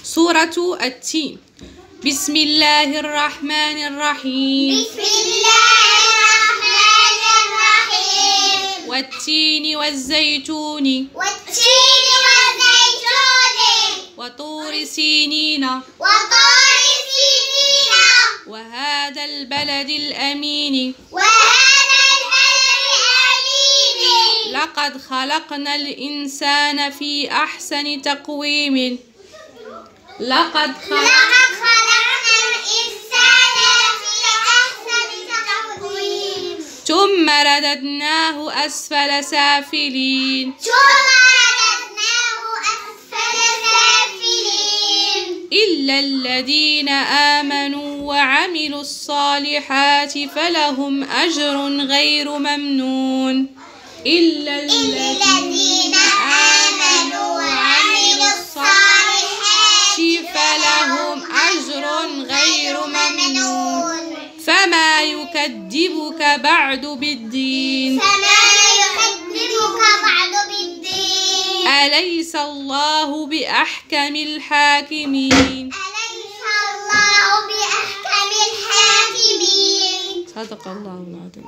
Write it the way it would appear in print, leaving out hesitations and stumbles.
سورة التين. بسم الله الرحمن الرحيم. بسم الله الرحمن الرحيم. والتين والزيتون. والتين والزيتون. وطور سينين. وطور سينين. وهذا البلد الأمين. وهذا البلد الأمين. لقد خلقنا الإنسان في أحسن تقويم. لقد خلقنا الإنسان في أحسن تقويم. ثم رددناه أسفل سافلين. إلا الذين آمنوا وعملوا الصالحات فلهم أجر غير ممنون. إلا الذين آمنوا وعملوا الصالحات فلهم أجر غير ممنون. فما يكذبك بعد بالدين. أليس الله بأحكم الحاكمين. صدق الله العظيم.